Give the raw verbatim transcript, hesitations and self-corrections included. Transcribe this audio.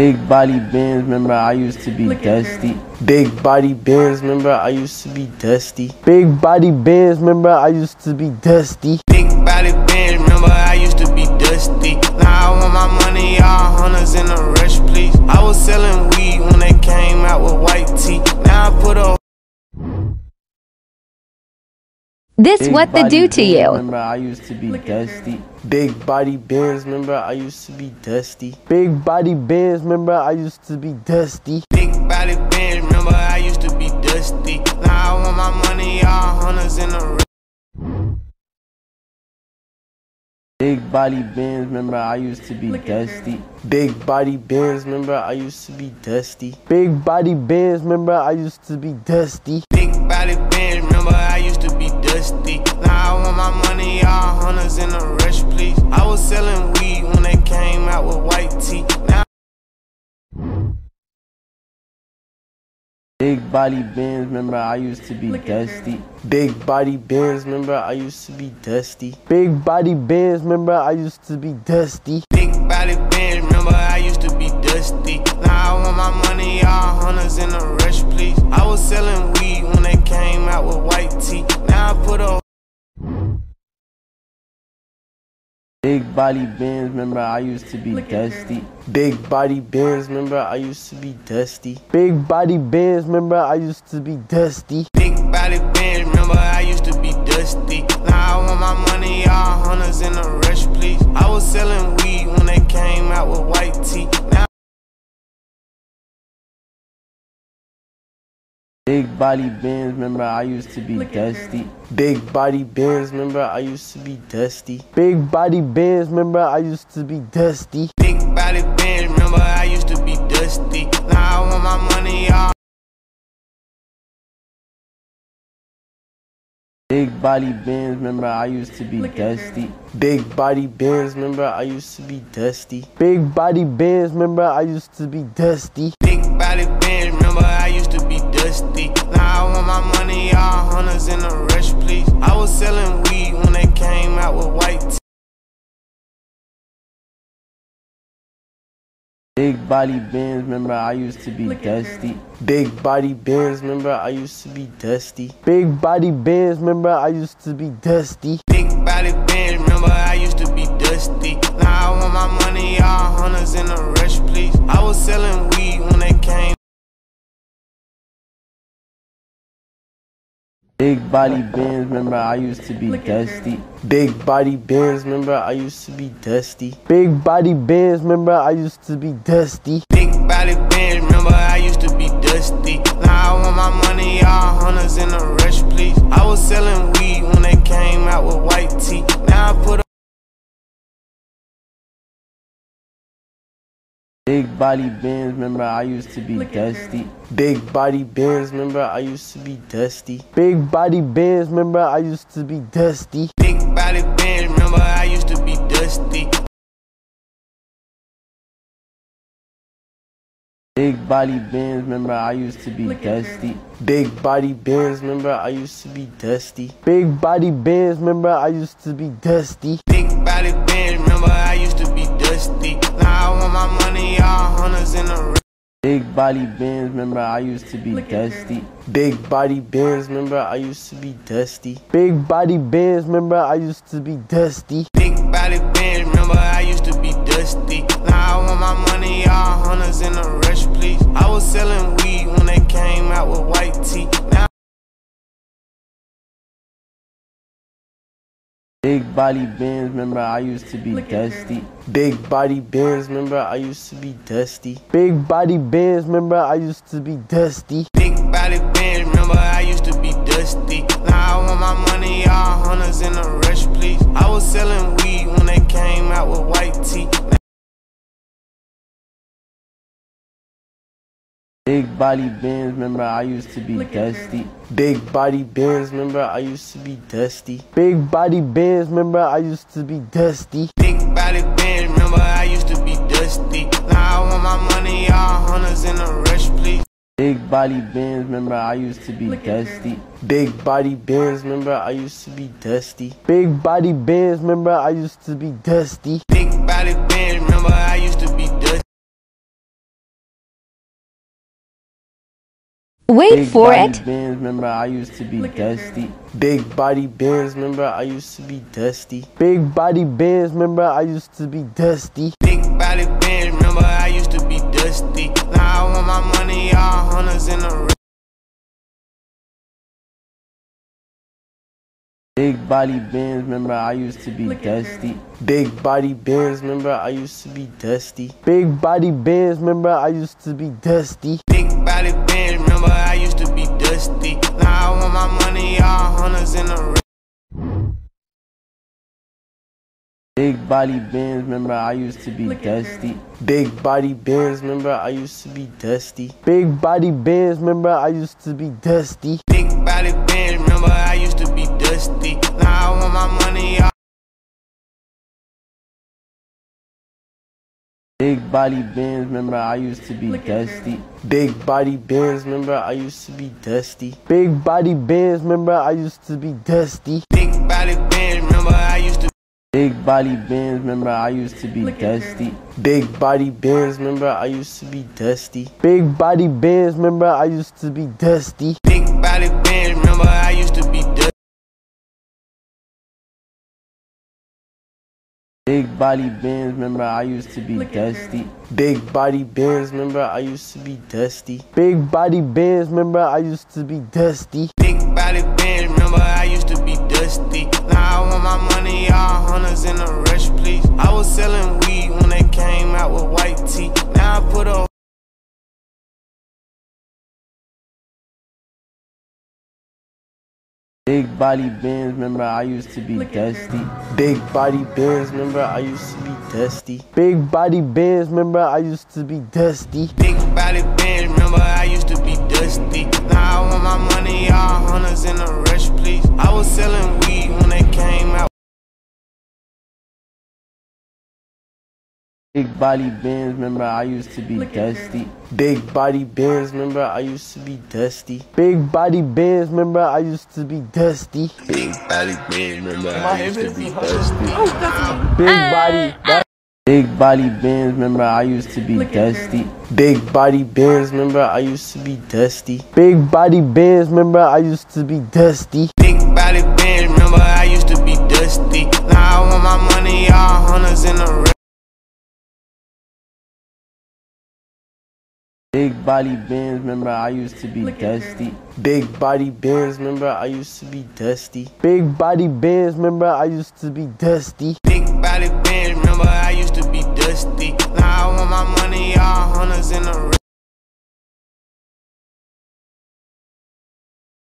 Big body Benz, remember I used to be dusty. Big body Benz, remember I used to be dusty. Big body Benz, remember I used to be dusty. Big body Benz, remember I used to be dusty. Now I want my money, all hunters in a rush, please. I was selling weed when they came out with white teeth. Now I put a This Big what they body do to Benz, you. Remember I used to be dusty. Big body Benz, remember I used to be dusty. Big body Benz, remember I used to be dusty. big body Benz, remember I used to be dusty. Now I want my money, all hunters in a rush. Big body Benz, remember I used to be dusty. Big body Benz, remember I used to be dusty. Big body Benz, remember I used to be dusty. Big body Benz, remember I used to be dusty. Now I want my money, all hunters in a rush, please. I was selling weed when they came out with white teeth. Now Big body Benz, remember I used to be dusty. Big body Benz, remember I used to be dusty. Big body Benz, remember I used to be dusty. big body Benz, remember I used to be dusty. Now I want my money, all hunters in a rush, please. I was selling weed when they came out with white teeth. Now I put a Big body Benz, remember I used to be dusty. Big body Benz, remember I used to be dusty. Big body Benz, remember I used to be dusty. big body Benz, remember I used to be dusty. Now I want my money, all hunters in a rush, please. I was selling weed when they came out with white teeth. Now Big body Benz, remember I used to be dusty. Big body Benz, remember I used to be dusty. Big body Benz, remember I used to be dusty. big body Benz, remember I used to be dusty. Now I want my money, all Big body Benz, remember I used to be dusty. Big body Benz, remember I used to be dusty. Big body Benz, remember I used to be dusty. big body Benz, remember I used to be dusty. Now I want my money, all hunters in a rush, please. I was selling weed when they came out with white teeth. Big body Benz, remember I used to be dusty. Big body Benz, remember I used to be dusty. Big body Benz, remember I used to be dusty. Big body Benz, remember I used to be dusty. Now I want my money, all hunters in a rush, please. I was selling weed when they came. Big body Benz, remember I used to be dusty. Big body Benz, remember I used to be dusty. Big body Benz, remember I used to be dusty. Big body Benz, remember I used to be dusty. Now I want my money, all hunters in a rush, please. I was selling weed when they came out with white teeth. Now I put a Big body Benz, remember I used to be dusty. Big body Benz, remember I used to be dusty. Big body Benz, remember I used to be dusty. big body Benz, remember I used to be dusty. Big body Benz, remember I used to be dusty. Big body Benz, remember I used to be dusty. Big body Benz, remember I used to be dusty. Big body Benz, remember I used to be dusty. Now I want my money, all hunters in a rush. Big body Benz, remember I used to be dusty. Big body Benz, remember I used to be dusty. Big body Benz, remember I used to be dusty. Big body Benz, remember I used to be dusty. Now I want my money, all hunters in a rush, please. I was selling weed when they came out with white teeth. Now Big body Benz, remember I used to be dusty. Big body Benz, remember I used to be dusty. Big body Benz, remember I used to be dusty. big body Benz, remember I used to be dusty. Now I want my money, all hunters in a rush, please. I was selling weed when they came out with white teeth. Big body Benz, remember I used to be dusty. Big body Benz, remember I used to be dusty. Big body Benz, remember I used to be dusty. Big body Benz, remember I used to be dusty. Now I want my money, all hunters in a rush, please. Big body Benz, remember I used to be dusty. Big body Benz, remember I used to be dusty. Big body Benz, remember I used to be dusty. Big body Benz, remember I used to be dusty. Wait Big for body it. Bands, remember I used to be dusty. Big body bands, remember I used to be dusty. Big body bands, remember I used to be dusty. Big body bands, remember I used to be dusty. Now I want my money, all hunters in the Big body bands, remember I used to be dusty. Big body bands, remember I used to be dusty. Big body bands, remember I used to be dusty. Big body bands, remember I used to be dusty. Now I want my money, all hunters in the Big body bands, remember I used to be dusty. Big body bands, remember I used to be dusty. Big body bands, remember I used to be dusty. Big body bands, remember I used to be dusty. Now I want my money, all Big body bands, remember I used to be dusty. Big body bands, remember I used to be dusty. Big body bands, remember I used to be dusty. Big body bands, remember I used to Big body bands, remember I used to be dusty. Big body bands, remember I used to be dusty. Big body bands, remember I used to be dusty. Big body bands, remember I used to be dusty. Big body bands, remember I used to be dusty. Big body bands, remember I used to be dusty. Big body bands, remember I used to be dusty. Big body bands, remember I used to be dusty. Now I want my money, all hunters in a rush, please. I was selling weed when they came out with white tea. Now I put a Big body bands, remember I used to be dusty. Big body bands, remember I used to be dusty. Big body bands, remember I used to be dusty. Big body bands, remember I used to be dusty. Now I want my money, all hunters in a rush, please. I was selling weed when they came out. Big body bands, remember I used to be dusty. Big body bands, remember I used to be dusty. Big body bands, remember I used to be dusty. Big body bands, remember I used to be dusty. Big body, that Big body bands, remember I used to be dusty. Big body bands, remember I used to be dusty. Big body bands, remember I used to be dusty. Big body bands, remember I used to be dusty. Now I want my money, all hunters in the Big body bands, remember I used to be dusty. Big body bands, remember I used to be dusty. Big body bands, remember I used to be dusty. Big body bands, remember I used to be dusty. Now I want my money, all